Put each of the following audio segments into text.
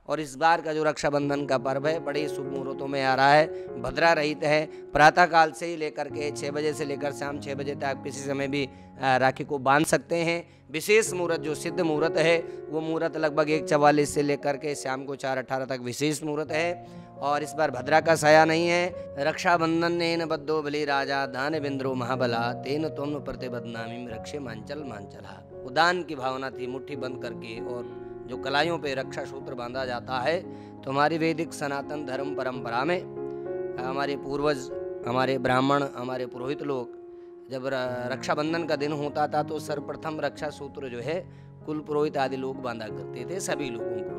और इस बार का जो रक्षाबंधन का पर्व है बड़े शुभ मुहूर्तों में आ रहा है, भद्रा रहित है। प्रातःकाल से ही लेकर के 6 बजे से लेकर शाम 6 बजे तक किसी समय भी राखी को बांध सकते हैं। विशेष मुहूर्त जो सिद्ध मुहूर्त है वो मुहूर्त लगभग 1:44 से लेकर के शाम को 4:18 तक विशेष मुहूर्त है। और इस बार भद्रा का साया नहीं है। रक्षाबंधन नेन बद्धो बलि राजा दान बिंद्रो महाबला तेन त्वं प्रतिबदनामी रक्षे मांचल मांचला। उदान की भावना थी, मुट्ठी बंद करके और जो कलाइयों पे रक्षा सूत्र बांधा जाता है। तो हमारी वैदिक सनातन धर्म परंपरा में हमारे पूर्वज, हमारे ब्राह्मण, हमारे पुरोहित लोग जब रक्षाबंधन का दिन होता था तो सर्वप्रथम रक्षा सूत्र जो है कुल पुरोहित आदि लोग बांधा करते थे सभी लोगों को।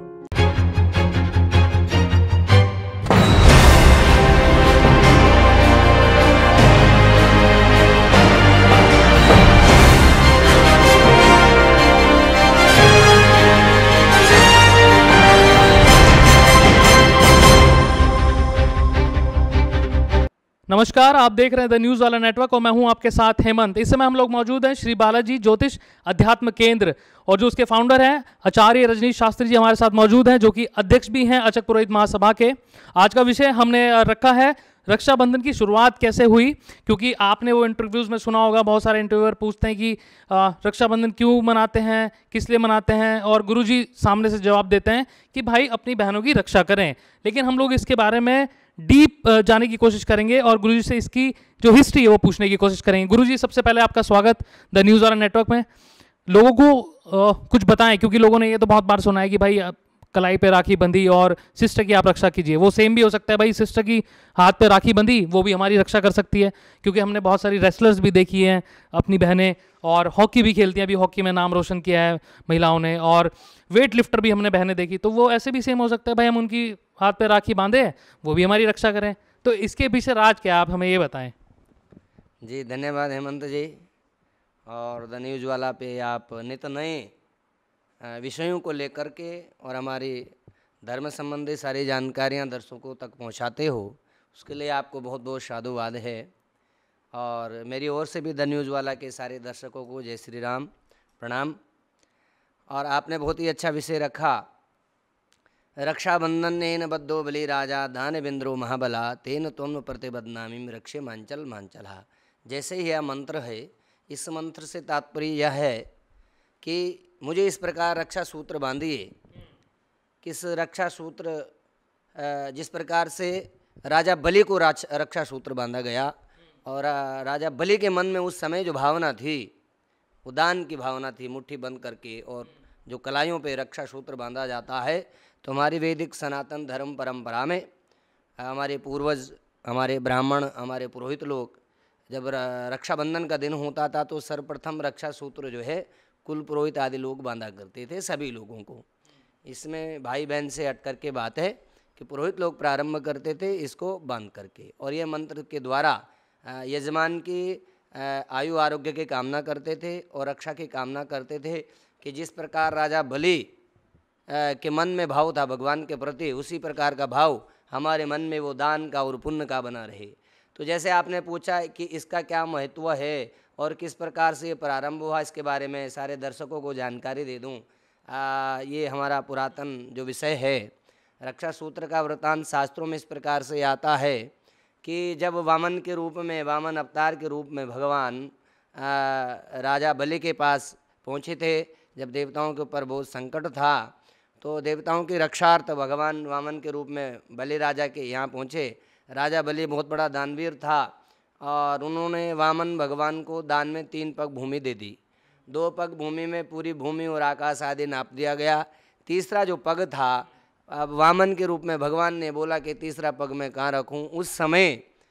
नमस्कार, आप देख रहे हैं द न्यूज वाला नेटवर्क और मैं हूं आपके साथ हेमंत। इस समय हम लोग मौजूद हैं श्री बालाजी ज्योतिष अध्यात्म केंद्र और जो उसके फाउंडर हैं आचार्य रजनीश शास्त्री जी हमारे साथ मौजूद हैं, जो कि अध्यक्ष भी हैं अचक पुरोहित महासभा के। आज का विषय हमने रखा है रक्षाबंधन की शुरुआत कैसे हुई, क्योंकि आपने वो इंटरव्यूज़ में सुना होगा, बहुत सारे इंटरव्यूअर पूछते हैं कि रक्षाबंधन क्यों मनाते हैं, किस लिए मनाते हैं, और गुरुजी सामने से जवाब देते हैं कि भाई अपनी बहनों की रक्षा करें। लेकिन हम लोग इसके बारे में डीप जाने की कोशिश करेंगे और गुरुजी से इसकी जो हिस्ट्री है वो पूछने की कोशिश करेंगे। गुरुजी, सबसे पहले आपका स्वागत द न्यूज़ वाला नेटवर्क में। लोगों को कुछ बताएं, क्योंकि लोगों ने ये तो बहुत बार सुना है कि भाई कलाई पे राखी बंधी और सिस्टर की आप रक्षा कीजिए। वो सेम भी हो सकता है, भाई सिस्टर की हाथ पे राखी बंधी वो भी हमारी रक्षा कर सकती है, क्योंकि हमने बहुत सारी रेसलर्स भी देखी हैं अपनी बहनें, और हॉकी भी खेलती हैं, अभी हॉकी में नाम रोशन किया है महिलाओं ने, और वेट लिफ्टर भी हमने बहनें देखी। तो वो ऐसे भी सेम हो सकता है, भाई हम उनकी हाथ पे राखी बांधे वो भी हमारी रक्षा करें। तो इसके पीछे राज क्या, आप हमें ये बताएं। जी धन्यवाद हेमंत जी। और द न्यूज़ वाला पे आप नित नए विषयों को लेकर के और हमारी धर्म संबंधी सारी जानकारियां दर्शकों तक पहुंचाते हो, उसके लिए आपको बहुत बहुत साधुवाद है। और मेरी ओर से भी द न्यूज़ वाला के सारे दर्शकों को जय श्री राम, प्रणाम। और आपने बहुत ही अच्छा विषय रखा, रक्षाबंधन नेन बद्धो बलि राजा दान बिंद्रो महाबला तेन त्वं प्रतिबदनामी रक्षे मांचल मांचला। जैसे ही यह मंत्र है, इस मंत्र से तात्पर्य यह है कि मुझे इस प्रकार रक्षा सूत्र बांधिए। किस रक्षा सूत्र, जिस प्रकार से राजा बलि को रक्षा सूत्र बांधा गया, और राजा बलि के मन में उस समय जो भावना थी, उदान की भावना थी, मुट्ठी बंद करके और जो कलाइयों पे रक्षा सूत्र बांधा जाता है। तो हमारी वैदिक सनातन धर्म परंपरा में हमारे पूर्वज, हमारे ब्राह्मण, हमारे पुरोहित लोग जब रक्षाबंधन का दिन होता था तो सर्वप्रथम रक्षा सूत्र जो है कुल पुरोहित आदि लोग बांधा करते थे सभी लोगों को। इसमें भाई बहन से हट करके बात है कि पुरोहित लोग प्रारंभ करते थे इसको बांध करके, और ये मंत्र के द्वारा यजमान की आयु आरोग्य की कामना करते थे और रक्षा की कामना करते थे। कि जिस प्रकार राजा बलि के मन में भाव था भगवान के प्रति, उसी प्रकार का भाव हमारे मन में वो दान का और पुण्य का बना रहे। तो जैसे आपने पूछा कि इसका क्या महत्व है और किस प्रकार से ये प्रारंभ हुआ, इसके बारे में सारे दर्शकों को जानकारी दे दूं। ये हमारा पुरातन जो विषय है, रक्षा सूत्र का वृतांत शास्त्रों में इस प्रकार से आता है कि जब वामन के रूप में, वामन अवतार के रूप में भगवान राजा बलि के पास पहुँचे थे, जब देवताओं के ऊपर बहुत संकट था, तो देवताओं की रक्षार्थ भगवान वामन के रूप में बलि राजा के यहाँ पहुँचे। राजा बलि बहुत बड़ा दानवीर था और उन्होंने वामन भगवान को दान में 3 पग भूमि दे दी। 2 पग भूमि में पूरी भूमि और आकाश आदि नाप दिया गया। तीसरा जो पग था, अब वामन के रूप में भगवान ने बोला कि तीसरा पग मैं कहाँ रखूँ। उस समय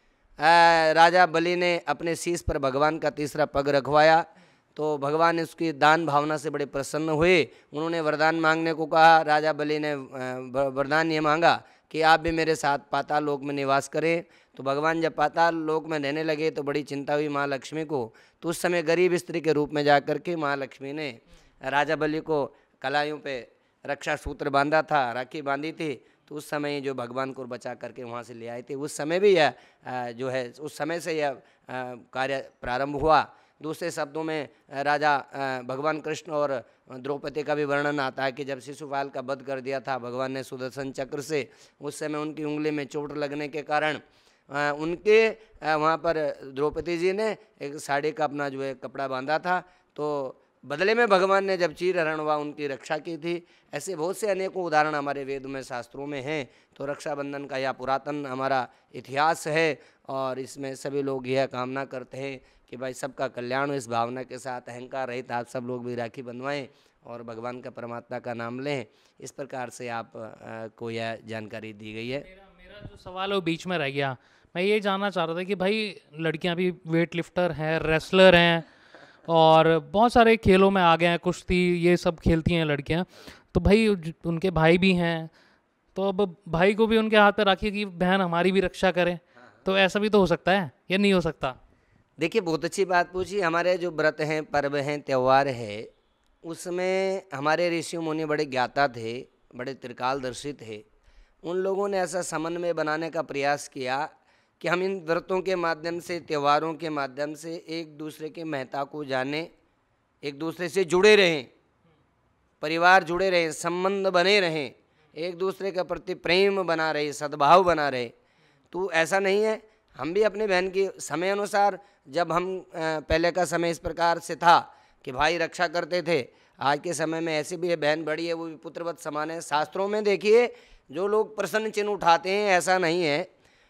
राजा बलि ने अपने शीश पर भगवान का तीसरा पग रखवाया, तो भगवान उसकी दान भावना से बड़े प्रसन्न हुए। उन्होंने वरदान मांगने को कहा। राजा बलि ने वरदान ये मांगा कि आप भी मेरे साथ पाताल लोक में निवास करें। तो भगवान जब पाताल लोक में रहने लगे तो बड़ी चिंता हुई माँ लक्ष्मी को। तो उस समय गरीब स्त्री के रूप में जा कर के माँ लक्ष्मी ने राजा बलि को कलाइयों पे रक्षा सूत्र बांधा था, राखी बांधी थी। तो उस समय जो भगवान को बचा करके वहाँ से ले आए थे, उस समय भी यह जो है उस समय से यह कार्य प्रारंभ हुआ। दूसरे शब्दों में राजा भगवान कृष्ण और द्रौपदी का भी वर्णन आता है कि जब शिशुपाल का वध कर दिया था भगवान ने सुदर्शन चक्र से, उस समय उनकी उंगली में चोट लगने के कारण उनके वहाँ पर द्रौपदी जी ने एक साड़ी का अपना जो है कपड़ा बांधा था, तो बदले में भगवान ने जब चीर हरण हुआ उनकी रक्षा की थी। ऐसे बहुत से अनेकों उदाहरण हमारे वेद में शास्त्रों में हैं। तो रक्षाबंधन का यह पुरातन हमारा इतिहास है और इसमें सभी लोग यह कामना करते हैं कि भाई सबका कल्याण हो। इस भावना के साथ अहंकार रहित आप सब लोग भी राखी बंधवाएं और भगवान का परमात्मा का नाम लें। इस प्रकार से आप को यह जानकारी दी गई है। मेरा जो सवाल है वो बीच में रह गया। मैं ये जानना चाह रहा था कि भाई लड़कियां भी वेट लिफ्टर हैं, रेसलर हैं और बहुत सारे खेलों में आ गए हैं, कुश्ती ये सब खेलती हैं लड़कियां, तो भाई उनके भाई भी हैं, तो अब भाई को भी उनके हाथ पे राखी कि बहन हमारी भी रक्षा करे, तो ऐसा भी तो हो सकता है या नहीं हो सकता? देखिए बहुत अच्छी बात पूछी। हमारे जो व्रत हैं, पर्व हैं, त्यौहार है, उसमें हमारे ऋषि मुनि बड़े ज्ञाता थे, बड़े त्रिकालदर्शी थे। उन लोगों ने ऐसा समन्वय बनाने का प्रयास किया कि हम इन व्रतों के माध्यम से, त्योहारों के माध्यम से एक दूसरे के महत्ता को जाने, एक दूसरे से जुड़े रहें, परिवार जुड़े रहें, संबंध बने रहें, एक दूसरे के प्रति प्रेम बना रहे, सद्भाव बना रहे। तो ऐसा नहीं है, हम भी अपनी बहन की समय अनुसार, जब हम पहले का समय इस प्रकार से था कि भाई रक्षा करते थे, आज के समय में ऐसी भी है, बहन बड़ी है वो भी पुत्रवत समान है। शास्त्रों में देखिए जो लोग प्रश्न चिन्ह उठाते हैं, ऐसा नहीं है।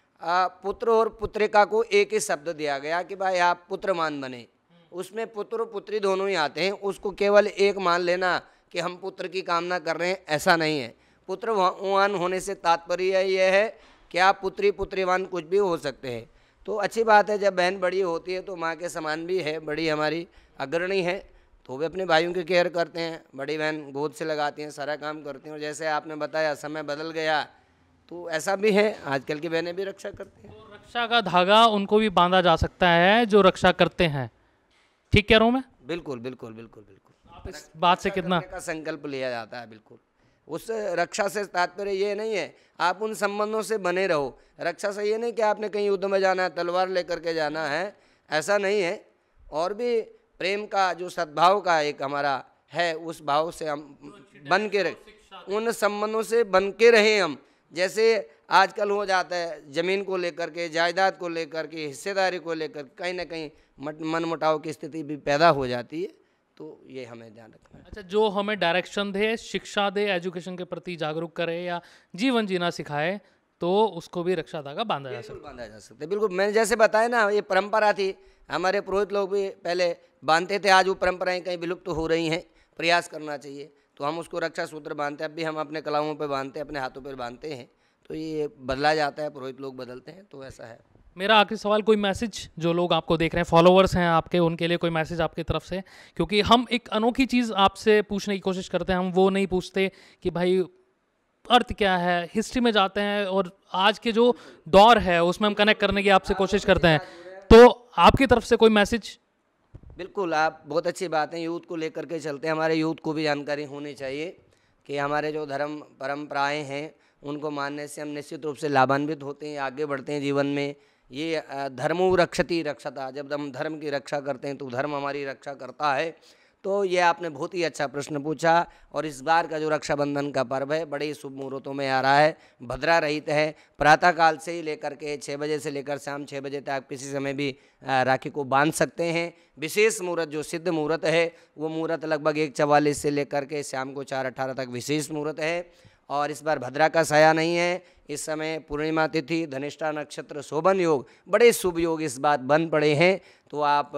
पुत्र और पुत्रिका को एक ही शब्द दिया गया कि भाई आप पुत्रमान बने, उसमें पुत्र और पुत्री दोनों ही आते हैं। उसको केवल एक मान लेना कि हम पुत्र की कामना कर रहे हैं, ऐसा नहीं है। पुत्रवान होने से तात्पर्य यह है कि आप पुत्री पुत्रीवान कुछ भी हो सकते हैं। तो अच्छी बात है, जब बहन बड़ी होती है तो माँ के समान भी है, बड़ी हमारी अग्रणी है, तो वे अपने भाइयों की केयर करते हैं। बड़ी बहन गोद से लगाती हैं, सारा काम करती हैं। और जैसे आपने बताया समय बदल गया, तो ऐसा भी है, आजकल की बहनें भी रक्षा करती हैं। तो रक्षा का धागा उनको भी बांधा जा सकता है जो रक्षा करते हैं, ठीक कह रहा हूँ मैं? बिल्कुल बिल्कुल बिल्कुल बिल्कुल। आप इस बात से कितना का संकल्प लिया जाता है, बिल्कुल। उस रक्षा से तात्पर्य ये नहीं है आप उन संबंधों से बने रहो। रक्षा से ये नहीं कि आपने कहीं युद्ध में जाना है, तलवार लेकर के जाना है, ऐसा नहीं है। और भी प्रेम का जो सद्भाव का एक हमारा है, उस भाव से हम बन के रहे, उन संबंधों से बन के रहें हम। जैसे आजकल हो जाता है ज़मीन को लेकर के, जायदाद को लेकर के, हिस्सेदारी को लेकर कहीं ना कहीं मन मुटाव की स्थिति भी पैदा हो जाती है। तो ये हमें ध्यान रखना है। अच्छा, जो हमें डायरेक्शन दे, शिक्षा दे, एजुकेशन के प्रति जागरूक करे या जीवन जीना सिखाए, तो उसको भी रक्षा धागा बांधा जा सकता है। बांधा जा सकता है, बिल्कुल। मैंने जैसे बताया ना, ये परंपरा थी, हमारे पुरोहित लोग भी पहले बांधते थे। आज वो परंपराएं कहीं विलुप्त हो रही हैं, प्रयास करना चाहिए। तो हम उसको रक्षा सूत्र बांधते हैं, अब भी हम अपने कलाओं पर बांधते हैं, अपने हाथों पर बांधते हैं। तो ये बदला जाता है, पुरोहित लोग बदलते हैं, तो ऐसा है। मेरा आखिरी सवाल, कोई मैसेज जो लोग आपको देख रहे हैं, फॉलोअर्स हैं आपके, उनके लिए कोई मैसेज आपकी तरफ से? क्योंकि हम एक अनोखी चीज़ आपसे पूछने की कोशिश करते हैं, हम वो नहीं पूछते कि भाई अर्थ क्या है, हिस्ट्री में जाते हैं और आज के जो दौर है उसमें हम कनेक्ट करने की आपसे कोशिश करते हैं। तो आपकी तरफ से कोई मैसेज? बिल्कुल, आप बहुत अच्छी बात है, यूथ को लेकर के चलते हैं। हमारे यूथ को भी जानकारी होनी चाहिए कि हमारे जो धर्म परंपराएं हैं उनको मानने से हम निश्चित रूप से लाभान्वित होते हैं, आगे बढ़ते हैं जीवन में। ये धर्मो रक्षति रक्षता, जब हम धर्म की रक्षा करते हैं तो धर्म हमारी रक्षा करता है। तो ये आपने बहुत ही अच्छा प्रश्न पूछा। और इस बार का जो रक्षाबंधन का पर्व है बड़े ही शुभ मुहूर्तों में आ रहा है, भद्रा रहित है। प्रातःकाल से ही लेकर के 6 बजे से लेकर शाम 6 बजे तक किसी समय भी राखी को बांध सकते हैं। विशेष मुहूर्त जो सिद्ध मुहूर्त है वो मुहूर्त लगभग 1:44 से लेकर के शाम को 4:18 तक विशेष मुहूर्त है। और इस बार भद्रा का साया नहीं है, इस समय पूर्णिमा तिथि, धनिष्ठा नक्षत्र, शोभन योग, बड़े शुभ योग इस बात बन पड़े हैं। तो आप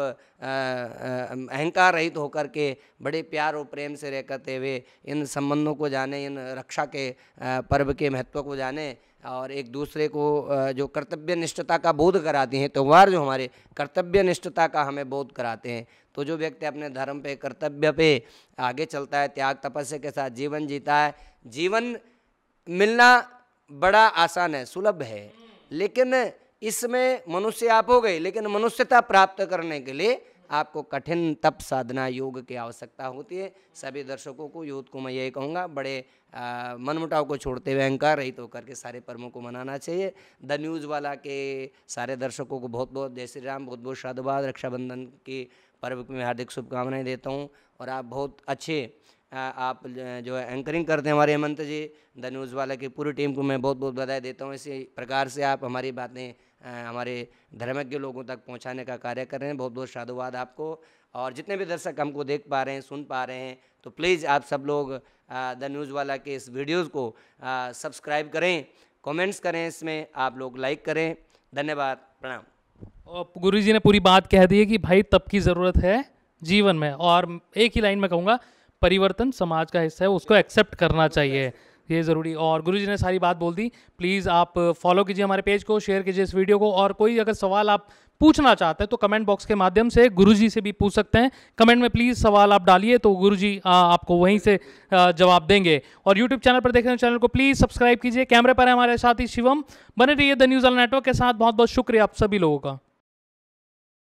अहंकार रहित होकर के बड़े प्यार और प्रेम से रह करते हुए इन संबंधों को जाने, इन रक्षा के पर्व के महत्व को जाने और एक दूसरे को जो कर्तव्य निष्ठता का बोध कराती हैं, त्यौहार जो हमारे कर्तव्य निष्ठता का हमें बोध कराते हैं। तो जो व्यक्ति अपने धर्म पे, कर्तव्य पे आगे चलता है, त्याग तपस्या के साथ जीवन जीता है, जीवन मिलना बड़ा आसान है, सुलभ है। लेकिन इसमें मनुष्य आप हो गए, लेकिन मनुष्यता प्राप्त करने के लिए आपको कठिन तप साधना योग की आवश्यकता होती है। सभी दर्शकों को, यूथ को मैं यही कहूँगा, बड़े मनमुटाव को छोड़ते हुए अहंकार रहित होकर के सारे पर्वों को मनाना चाहिए। द न्यूज़ वाला के सारे दर्शकों को बहुत बहुत जय श्री राम, बहुत बहुत साधुवाद। रक्षाबंधन की पर्व की मैं हार्दिक शुभकामनाएं देता हूँ। और आप बहुत अच्छे आप जो है एंकरिंग करते हैं हमारे हेमंत जी, द न्यूज़ वाला की पूरी टीम को मैं बहुत बहुत बधाई देता हूँ। इसी प्रकार से आप हमारी बातें हमारे धर्मज्ञ लोगों तक पहुँचाने का कार्य कर रहे हैं। बहुत बहुत साधुवाद आपको। और जितने भी दर्शक हमको देख पा रहे हैं, सुन पा रहे हैं, तो प्लीज़ आप सब लोग द न्यूज़ वाला के इस वीडियोज़ को सब्सक्राइब करें, कमेंट्स करें, इसमें आप लोग लाइक करें। धन्यवाद, प्रणाम। और गुरु जी ने पूरी बात कह दी है कि भाई तब की ज़रूरत है जीवन में, और एक ही लाइन में कहूँगा, परिवर्तन समाज का हिस्सा है, उसको एक्सेप्ट करना चाहिए, ये ज़रूरी। और गुरु जी ने सारी बात बोल दी। प्लीज़ आप फॉलो कीजिए हमारे पेज को, शेयर कीजिए इस वीडियो को, और कोई अगर सवाल आप पूछना चाहते हैं तो कमेंट बॉक्स के माध्यम से गुरु जी से भी पूछ सकते हैं। कमेंट में प्लीज़ सवाल आप डालिए, तो गुरु जी आपको वहीं से जवाब देंगे। और यूट्यूब चैनल पर देख रहे हैं, चैनल को प्लीज़ सब्सक्राइब कीजिए। कैमरे पर है हमारे साथी शिवम। बने रहिए द न्यूज़ वाला नेटवर्क के साथ। बहुत बहुत शुक्रिया आप सभी लोगों का।